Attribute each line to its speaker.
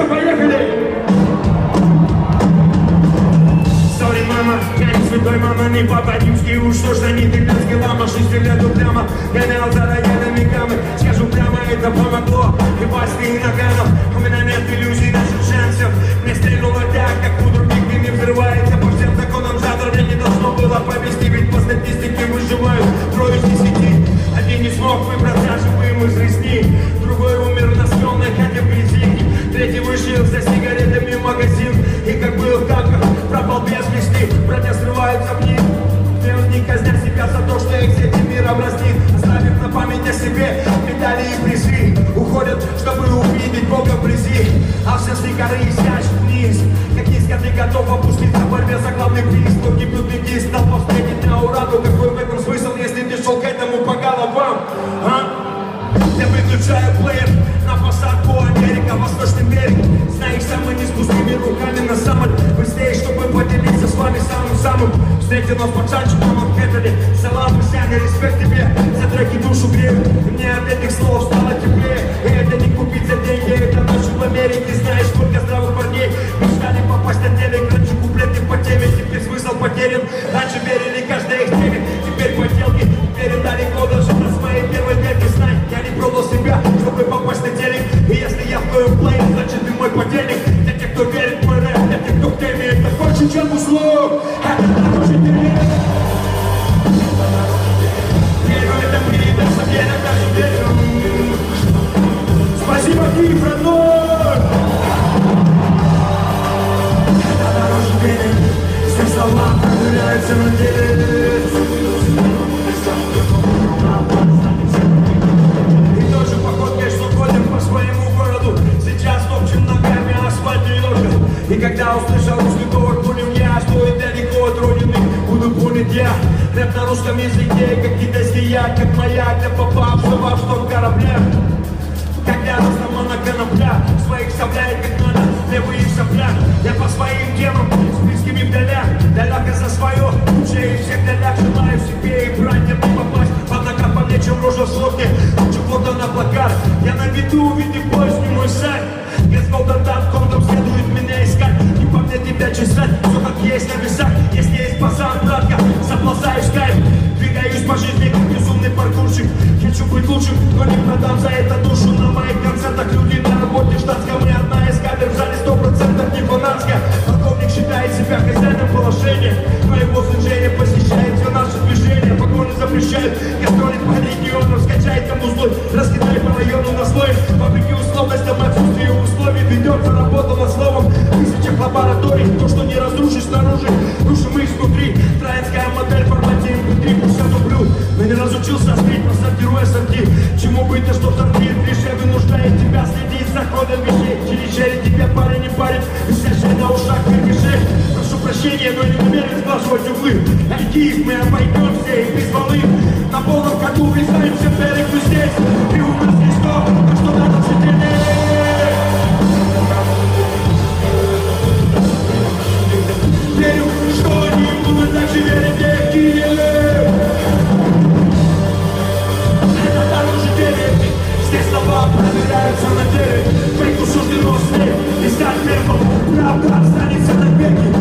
Speaker 1: поехали! Сори, мама, я не святой, мама, не папа, римский, уж что ж они итальянский лама, 6 лет упрямо, гонял за рояльными гаммы, скажу прямо, это помогло, и басты, и наганов, у меня нет иллюзий, наших шансов, мне стрельнуло так, как у других, и не взрывается, по всем законам жанра, мне не должно было повести, ведь по статистике выживают трое из 10, один не смог выбраться живым из резни, другой умер на съемной хате в грязи, третий вышел за сигаретами в магазин, и как был так, пропал без вести, братья срываются вниз. Не казня себя за то, что их с этим миром разнит, оставив на память о себе медали и призы. Уходят, чтобы увидеть Бога вблизи, а все сникары сядешь вниз. Как низко ты готов опуститься в борьбе за главный приз. Кто гибнут беги, стал встретить на ура. Но какой в этом смысл, если ты шел к этому по головам? Я выключаю плеер на посадку Америка, Восточный берег. Знаешь, самый не с пустыми руками на самоль. Быстрее, чтобы поделиться с вами самым-самым. Встретил нас пацанчиком в Кэтале. Салам, Сяня, респект тебе. За треки душу греют. Мне от этих слов стало теплее. И это не купить за деньги, это ночь в Америке. Знаешь, сколько здравых парней мечтали попасть на телек. Раньше куплеты по теме, теперь смысл потерян. Раньше верили каждой их теме, теперь поделки. Передали года, что на своей первой дельке. Знай, я не продал себя, чтобы попасть на телек. И если я в твоем плее, значит ты мой подельник. Для тех, кто верит в мой рэп, для тех, кто в теме, это больше, чем услуг. Это дороже тебе. Верю, это мне, даже верю, даже верю. Спасибо, Киев, родной. Это дороже денег. Все слова проверяются на деле. И тоже походкой, что ходим по своему городу. Сейчас топчем ногами асфальт Нью-Йорка. И когда услышал русский говор, понял я, что и далеко от родины буду понят я. Рэп на русском языке, как китайский яд, как маяк для попавшего в шторм корабля. Когда разномана конопля, своих сопляет как надо, левый их сопля. Я по своим темам, с близкими в долях, доляка за свое, лучше из всех долях. Желаю себе и братьям не попасть, однако по мне, чем рожа в сотке, лучше фото на плакат. Я на виду, увидев бой, сниму сайт. Без голдом следует меня искать. Не по мне тебя чесать, все как есть на весах. Если есть пацан, братка, заползаешь в кайф. Двигаюсь по жизни, как безумный паркурщик. Хочу быть лучшим, но не продам за это душу. На моих концертах люди на работе в штатском. Мне одна из кадр в зале 100% не фанатская. Полковник считает себя хозяином положения. Моего служения посещает все наши движения. Погоны запрещают, гастролит по региону. Скачай кому злой, раскидай по району на слой. Вопреки условностям, отсутствию условий ведется работа над словом. В тысячах лабораторий, то, что не разрушишь снаружи, душим их внутри. Троянская модель в формате MP3, пусть я люблю. Но не разучился спеть, просортируя сорти. Чему быть, а что торгует, лишь вынуждает тебя следить за ходом вещей. Через тебя парень не парит, висящий на ушах вермишей. Прошу прощения, но не намерен сглаживать углы. Киев, мы обойдемся и без волны. На полном ходу врезаемся в берег, мы здесь. И у нас есть то, на что надо сидеть. Верю, что они будут так же верить, как Киев. Это дороже денег. Здесь слова проверяются на деле. Фейку суждено след. И стать первым. Правда останется на веки.